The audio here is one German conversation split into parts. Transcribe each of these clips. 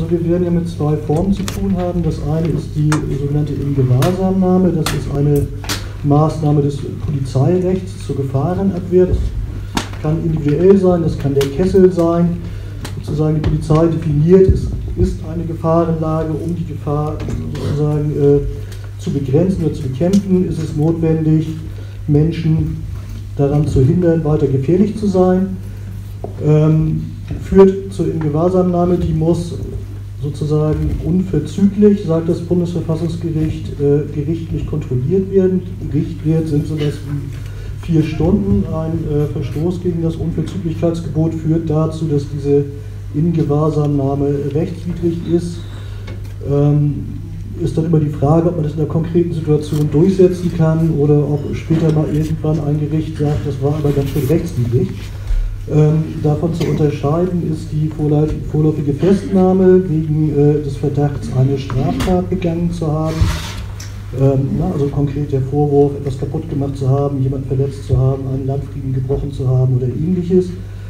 Also wir werden ja mit zwei Formen zu tun haben. Das eine ist die sogenannte Ingewahrsamnahme. Das ist eine Maßnahme des Polizeirechts zur Gefahrenabwehr. Das kann individuell sein, das kann der Kessel sein. Sozusagen die Polizei definiert, es ist eine Gefahrenlage, um die Gefahr sozusagen zu begrenzen oder zu bekämpfen, ist es notwendig, Menschen daran zu hindern, weiter gefährlich zu sein. Führt zur Ingewahrsamnahme, die muss sozusagen unverzüglich, sagt das Bundesverfassungsgericht, gerichtlich kontrolliert werden. Richtwert sind so etwas wie 4 Stunden. Ein Verstoß gegen das Unverzüglichkeitsgebot führt dazu, dass diese Ingewahrsamnahme rechtswidrig ist. Ist dann immer die Frage, ob man das in der konkreten Situation durchsetzen kann oder ob später mal irgendwann ein Gericht sagt, das war aber ganz schön rechtswidrig. Davon zu unterscheiden ist die vorläufige Festnahme wegen des Verdachts, eine Straftat begangen zu haben. Also konkret der Vorwurf, etwas kaputt gemacht zu haben, jemanden verletzt zu haben, einen Landfrieden gebrochen zu haben oder ähnliches.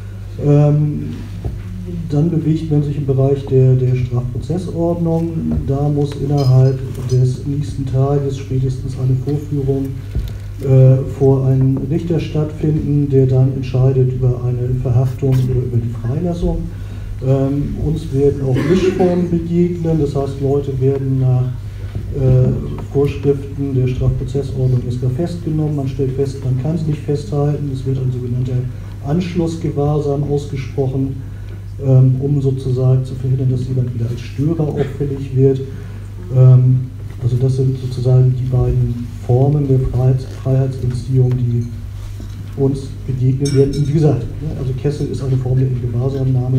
Dann bewegt man sich im Bereich der Strafprozessordnung. Da muss innerhalb des nächsten Tages spätestens eine Vorführung vor einem Richter stattfinden, der dann entscheidet über eine Verhaftung oder über die Freilassung. Uns werden auch Mischformen begegnen, das heißt, Leute werden nach Vorschriften der Strafprozessordnung erstmal festgenommen, man stellt fest, man kann es nicht festhalten, es wird ein sogenannter Anschlussgewahrsam ausgesprochen, um sozusagen zu verhindern, dass jemand wieder als Störer auffällig wird. Also das sind sozusagen die beiden Formen der Freiheitsentziehung, die uns begegnen werden. Und wie gesagt, also Kessel ist eine Form der Ingewahrsamnahme,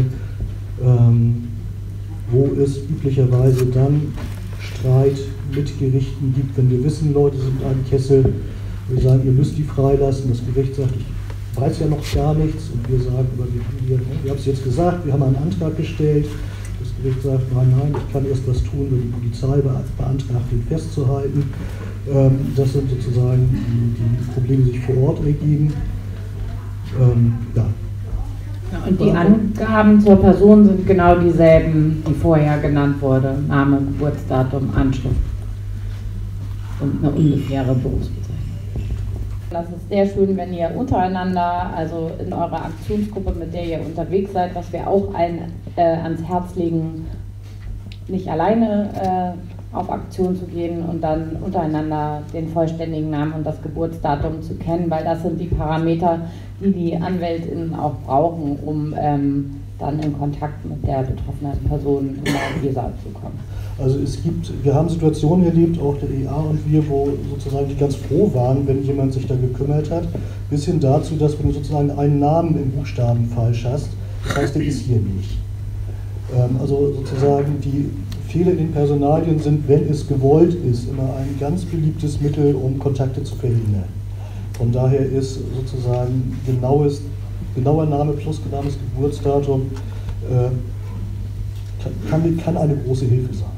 wo es üblicherweise dann Streit mit Gerichten gibt, wenn wir wissen, Leute sind in einem Kessel, wir sagen, ihr müsst die freilassen, das Gericht sagt, ich weiß ja noch gar nichts und wir sagen, aber wir haben es jetzt gesagt, wir haben einen Antrag gestellt, das Gericht sagt, nein, ich kann erst was tun, wenn die Polizei beantragt, ihn festzuhalten. Das sind sozusagen die Probleme, die sich vor Ort ergeben. Ja. Und die Angaben zur Person sind genau dieselben, die vorher genannt wurde. Name, Geburtsdatum, Anschrift und eine ungefähre Berufsbezeichnung. Das ist sehr schön, wenn ihr untereinander, also in eurer Aktionsgruppe, mit der ihr unterwegs seid, was wir auch allen ans Herz legen, nicht alleine auf Aktion zu gehen und dann untereinander den vollständigen Namen und das Geburtsdatum zu kennen, weil das sind die Parameter, die die AnwältInnen auch brauchen, um dann in Kontakt mit der betroffenen Person in der Weser zu kommen. Also wir haben Situationen erlebt, auch der EA und wir, wo sozusagen die ganz froh waren, wenn jemand sich da gekümmert hat, bis hin dazu, dass wenn du sozusagen einen Namen im Buchstaben falsch hast, das heißt, der ist hier nicht. Also sozusagen die Fehler in den Personalien sind, wenn es gewollt ist, immer ein ganz beliebtes Mittel, um Kontakte zu verhindern. Von daher ist sozusagen genauer Name plus genaues Geburtsdatum kann eine große Hilfe sein.